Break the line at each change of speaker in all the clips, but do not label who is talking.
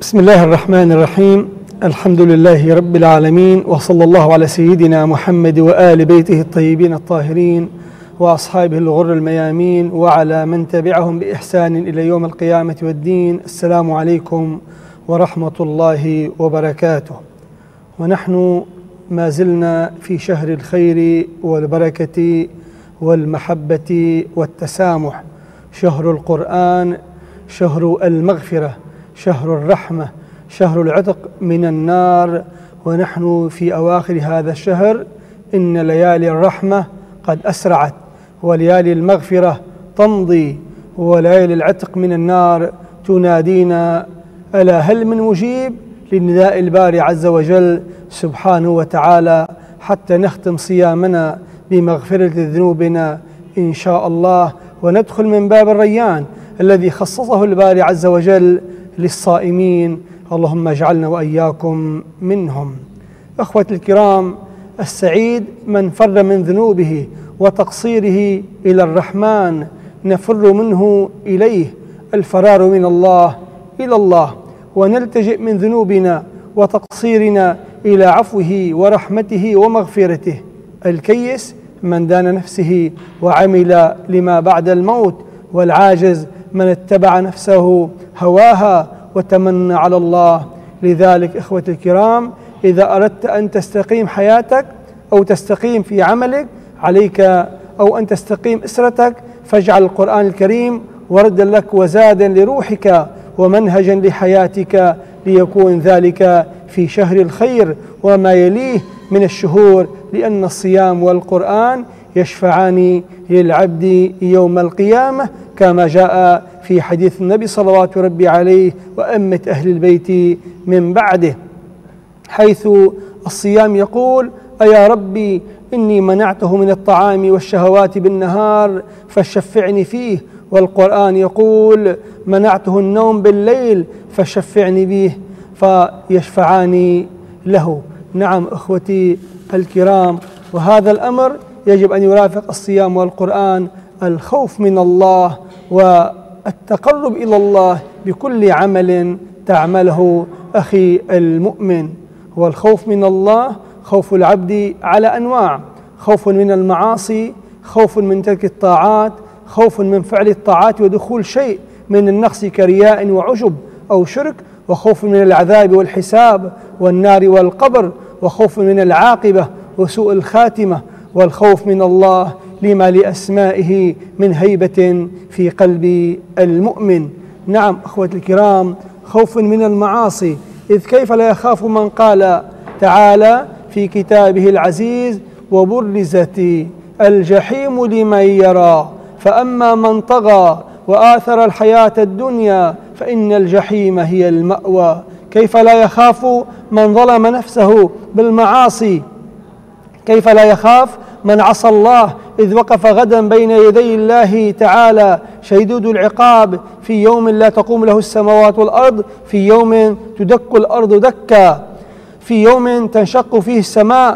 بسم الله الرحمن الرحيم. الحمد لله رب العالمين، وصلى الله على سيدنا محمد وآل بيته الطيبين الطاهرين وأصحابه الغر الميامين وعلى من تبعهم بإحسان إلى يوم القيامة والدين. السلام عليكم ورحمة الله وبركاته. ونحن ما زلنا في شهر الخير والبركة والمحبة والتسامح، شهر القرآن، شهر المغفرة، شهر الرحمة، شهر العتق من النار. ونحن في أواخر هذا الشهر. إن ليالي الرحمة قد أسرعت، وليالي المغفرة تمضي، وليالي العتق من النار تنادينا: ألا هل من مجيب لنداء الباري عز وجل سبحانه وتعالى، حتى نختم صيامنا بمغفرة ذنوبنا إن شاء الله، وندخل من باب الريان الذي خصصه الباري عز وجل للصائمين. اللهم اجعلنا وإياكم منهم. أخوة الكرام، السعيد من فر من ذنوبه وتقصيره إلى الرحمن، نفر منه إليه، الفرار من الله إلى الله، ونلتجئ من ذنوبنا وتقصيرنا إلى عفوه ورحمته ومغفرته. الكيس من دان نفسه وعمل لما بعد الموت، والعاجز من اتبع نفسه هواها وتمنى على الله. لذلك إخوة الكرام، إذا أردت أن تستقيم حياتك أو تستقيم في عملك عليك، أو أن تستقيم أسرتك، فاجعل القرآن الكريم وردا لك وزادا لروحك ومنهجا لحياتك، ليكون ذلك في شهر الخير وما يليه من الشهور، لأن الصيام والقرآن يشفعان للعبد يوم القيامة، كما جاء في حديث النبي صلوات ربي عليه وأمة أهل البيت من بعده، حيث الصيام يقول: أيا ربي إني منعته من الطعام والشهوات بالنهار فشفعني فيه. والقرآن يقول: منعته النوم بالليل فشفعني به، فيشفعان له. نعم إخوتي الكرام، وهذا الأمر يجب أن يرافق الصيام والقرآن الخوف من الله والتقرب إلى الله بكل عمل تعمله أخي المؤمن. والخوف من الله خوف العبد على أنواع: خوف من المعاصي، خوف من ترك الطاعات، خوف من فعل الطاعات ودخول شيء من النقص كرياء وعجب أو شرك، وخوف من العذاب والحساب والنار والقبر، وخوف من العاقبة وسوء الخاتمة، والخوف من الله لما لأسمائه من هيبة في قلب المؤمن. نعم أخوة الكرام، خوف من المعاصي، إذ كيف لا يخاف من قال تعالى في كتابه العزيز: وبرزت الجحيم لمن يرى فأما من طغى وآثر الحياة الدنيا فإن الجحيم هي المأوى. كيف لا يخاف من ظلم نفسه بالمعاصي؟ كيف لا يخاف من عصى الله إذ وقف غدا بين يدي الله تعالى شديد العقاب، في يوم لا تقوم له السماوات والأرض، في يوم تدك الأرض دكا، في يوم تنشق فيه السماء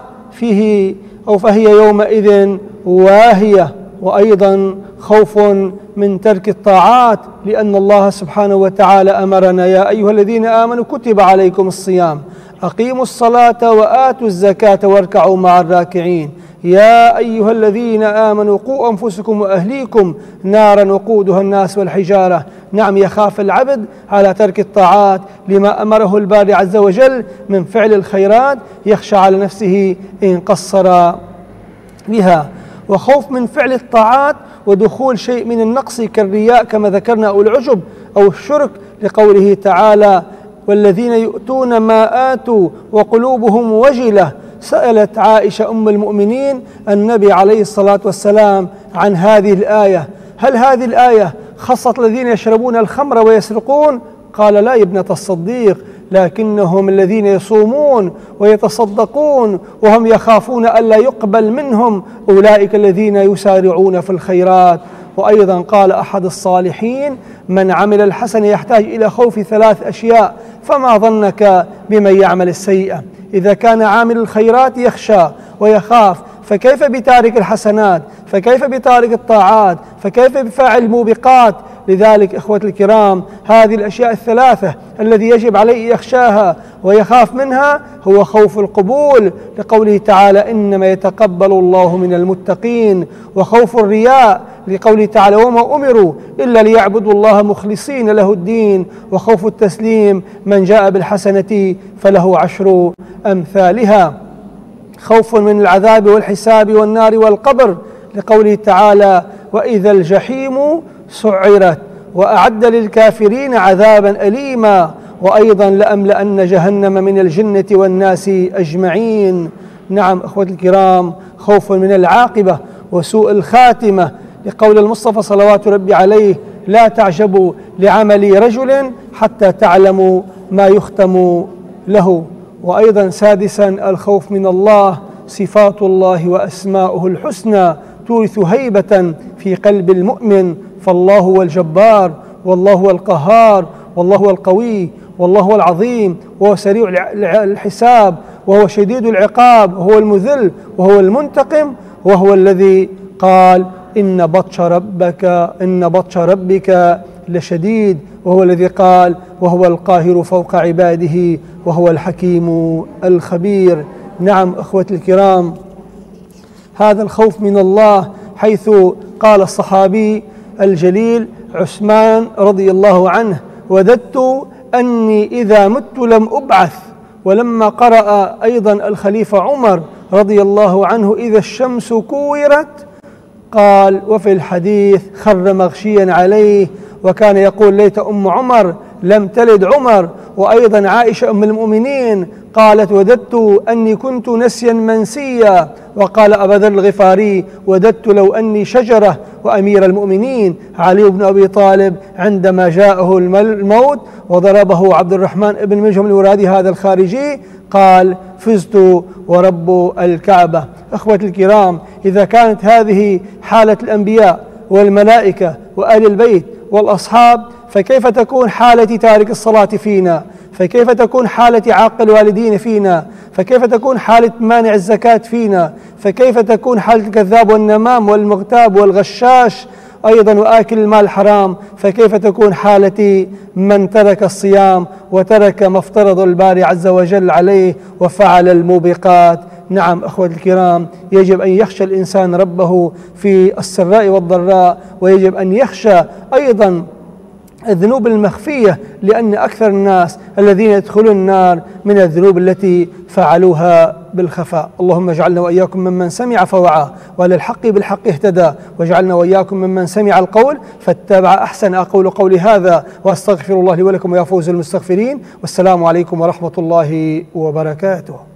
فهي يومئذ واهية. وأيضا خوف من ترك الطاعات، لأن الله سبحانه وتعالى أمرنا: يا أيها الذين آمنوا كتب عليكم الصيام أقيموا الصلاة وآتوا الزكاة واركعوا مع الراكعين. يا أيها الذين آمنوا قوا أنفسكم وأهليكم نارا وقودها الناس والحجارة. نعم، يخاف العبد على ترك الطاعات لما أمره الباري عز وجل من فعل الخيرات، يخشى على نفسه إن قصر بها. وخوف من فعل الطاعات ودخول شيء من النقص كالرياء كما ذكرنا، أو العجب أو الشرك، لقوله تعالى: والذين يؤتون ما آتوا وقلوبهم وجلة. سألت عائشة أم المؤمنين النبي عليه الصلاة والسلام عن هذه الآية: هل هذه الآية خصت الذين يشربون الخمر ويسرقون؟ قال: لا يا ابنة الصديق، لكنهم الذين يصومون ويتصدقون وهم يخافون ألا يقبل منهم، أولئك الذين يسارعون في الخيرات. وأيضا قال أحد الصالحين: من عمل الحسن يحتاج إلى خوف 3 أشياء، فما ظنك بمن يعمل السيئة؟ إذا كان عامل الخيرات يخشى ويخاف، فكيف بتارك الحسنات؟ فكيف بتارك الطاعات؟ فكيف بفاعل الموبقات؟ لذلك إخوة الكرام هذه الأشياء الثلاثة الذي يجب عليه يخشاها ويخاف منها هو خوف القبول، لقوله تعالى إنما يتقبل الله من المتقين، وخوف الرياء لقوله تعالى وما أمروا إلا ليعبدوا الله مخلصين له الدين، وخوف التسليم من جاء بالحسنة فله 10 أمثالها، خوف من العذاب والحساب والنار والقبر لقوله تعالى وإذا الجحيم سعرت وأعد للكافرين عذابا أليما، وأيضا لأملأن جهنم من الجنة والناس أجمعين. نعم أخوة الكرام خوف من العاقبة وسوء الخاتمة لقول المصطفى صلوات ربي عليه لا تعجبوا لعمل رجل حتى تعلموا ما يختم له. وأيضا سادسا الخوف من الله، صفات الله وأسماؤه الحسنى تورث هيبة في قلب المؤمن، فالله هو الجبار، والله هو القهار، والله هو القوي، والله هو العظيم، وهو سريع الحساب، وهو شديد العقاب، وهو المذل، وهو المنتقم، وهو الذي قال إن بطش ربك لشديد، وهو الذي قال وهو القاهر فوق عباده وهو الحكيم الخبير. نعم أخوة الكرام هذا الخوف من الله، حيث قال الصحابي الجليل عثمان رضي الله عنه وددت أني إذا مت لم أبعث. ولما قرأ أيضا الخليفة عمر رضي الله عنه إذا الشمس كورت قال وفي الحديث خر مغشيا عليه، وكان يقول ليت أم عمر لم تلد عمر. وأيضا عائشة أم المؤمنين قالت وددت أني كنت نسيا منسيا. وقال أبا ذر الغفاري وددت لو أني شجرة. وأمير المؤمنين علي بن أبي طالب عندما جاءه الموت وضربه عبد الرحمن بن ملجم الورادي هذا الخارجي قال فزت ورب الكعبة. أخوة الكرام إذا كانت هذه حالة الأنبياء والملائكة وآل البيت والأصحاب، فكيف تكون حالة تارك الصلاة فينا؟ فكيف تكون حالة عاق الوالدين فينا؟ فكيف تكون حالة مانع الزكاة فينا؟ فكيف تكون حالة الكذاب والنمام والمغتاب والغشاش أيضا وآكل المال الحرام؟ فكيف تكون حالة من ترك الصيام وترك ما افترض الباري عز وجل عليه وفعل الموبقات؟ نعم أخوة الكرام يجب أن يخشى الإنسان ربه في السراء والضراء، ويجب أن يخشى أيضا الذنوب المخفية، لأن أكثر الناس الذين يدخلون النار من الذنوب التي فعلوها بالخفاء. اللهم اجعلنا وإياكم ممن سمع فوعى وعلى الحق بالحق اهتدى، واجعلنا وإياكم ممن سمع القول فاتبع أحسن. أقول قولي هذا وأستغفر الله لي ولكم ويا فوز المستغفرين، والسلام عليكم ورحمة الله وبركاته.